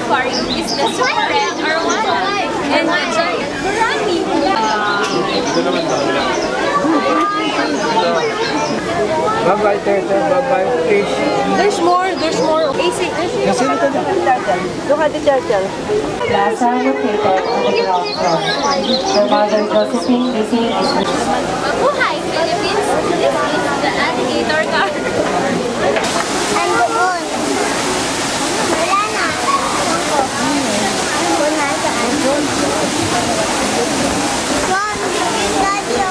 aquarium is the super red arowana and the giant gourami. Bye-bye, turtle. Bye-bye, fish. There's more. AC, there's Nasaan ito? Look at the turtle. Plaza located on the ground floor. For Mother Josephine, this is Mabuhay, Philippines! This is the alligator car. Andoon. Wala na. Wala sa andun. Mom, dadyo.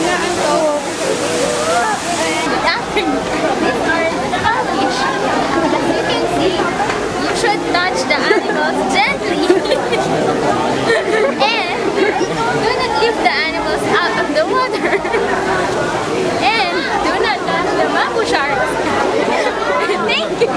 Good afternoon. These are the fish. As you can see, you should touch the animals gently. And do not leave the animals out of the water. And do not touch the bamboo sharks. Thank you.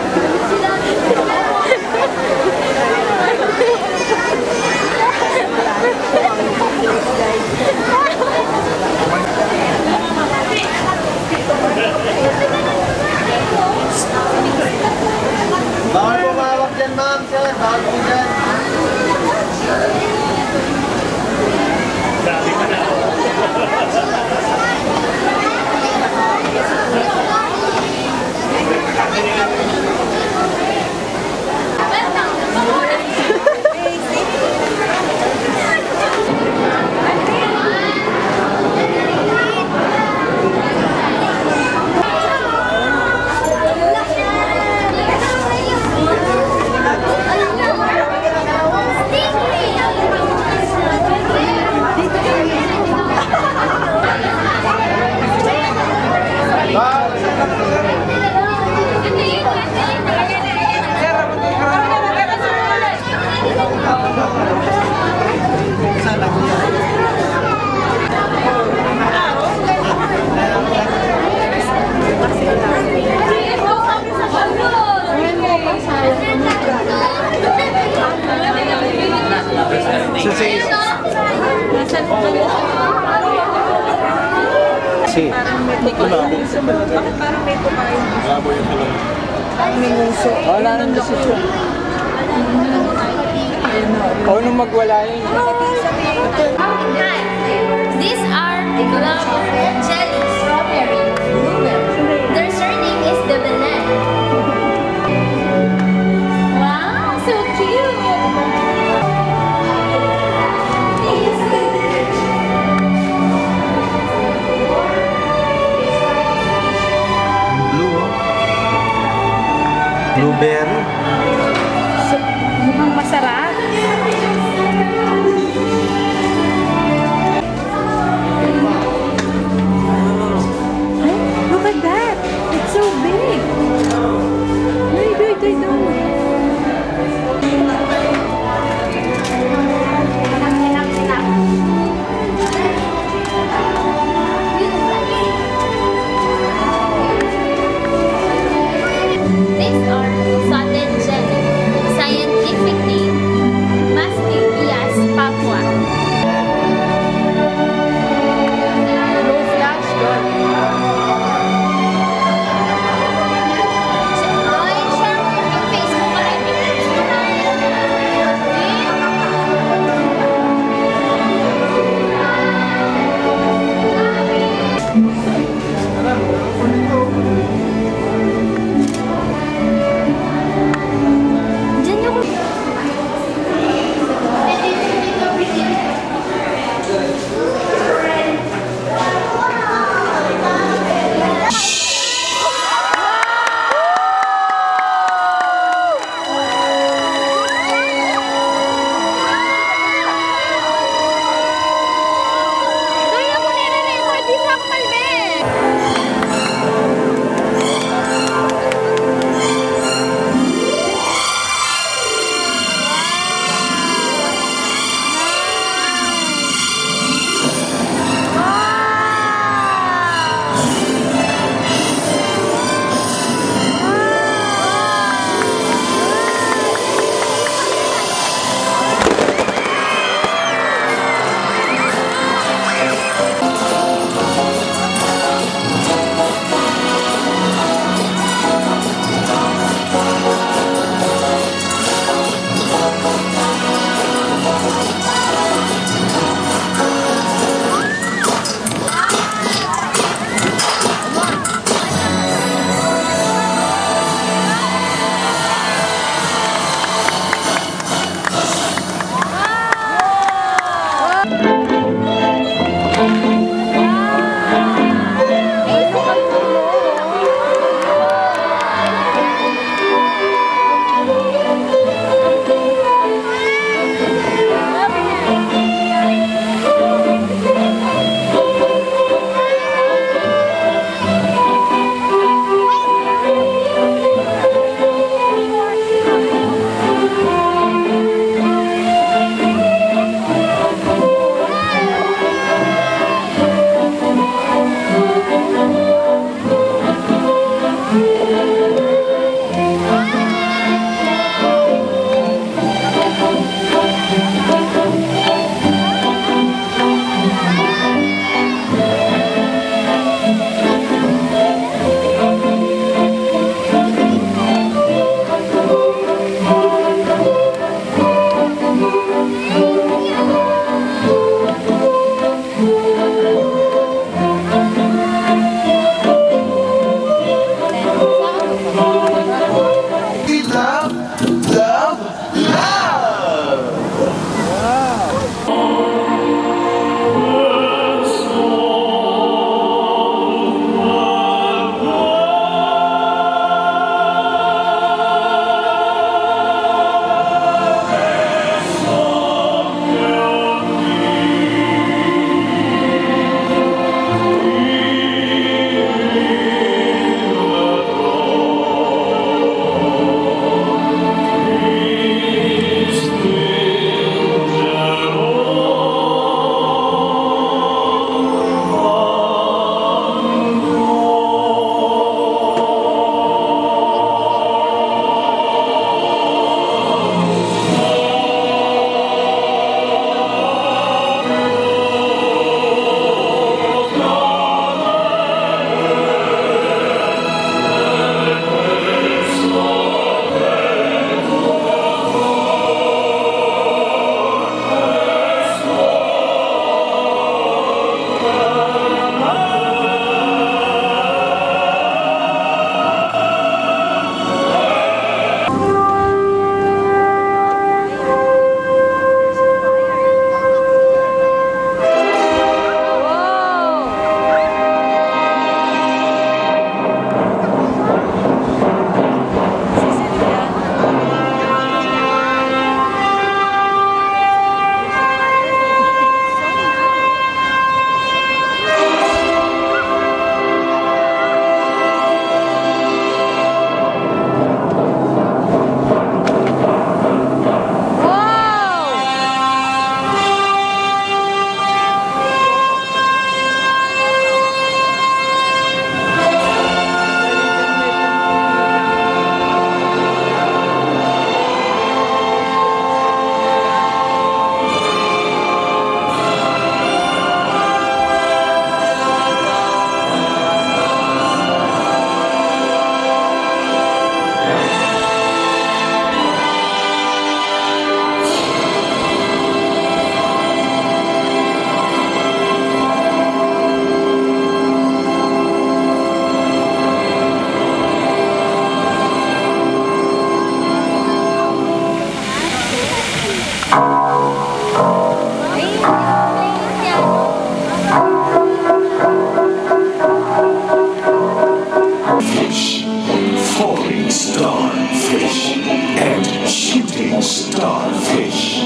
Bawal pumawak dyan, ma'am, sir. Bawal po dyan. Bakit parang may kumain? Parang may nguso. Wala nang desisyon. O nung magwala yun. Hi. These are the globe jelly strawberry blueberry. Their surname is the Belen. Wow, so cute! Blueberry. Mukhang masarap. Look at that! It's so big! Wait. These are salted jelly. Scientific name, Fish, falling starfish, and shooting starfish.